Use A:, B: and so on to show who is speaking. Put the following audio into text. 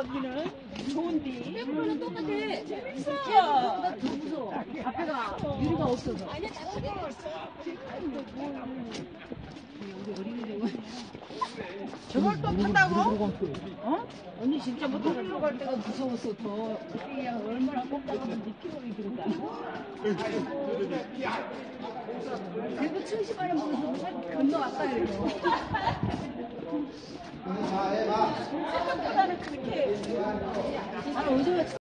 A: 언니는? 좋은데.
B: 빼보면 똑같아.
A: 재밌어.
B: 나 더 무서워. 앞에가 유리가 없어서.
A: 아니, 저걸 또 탄다고? 어?
B: 언니 진짜 못 들어갈 때가 무서웠어. 더. 그냥 얼마나 꼽다가는지 피곤이 들었다. 그리고 70만원 먹어서 건너왔다 그래서.
A: 생각보다는 그렇게.
B: 아, 어제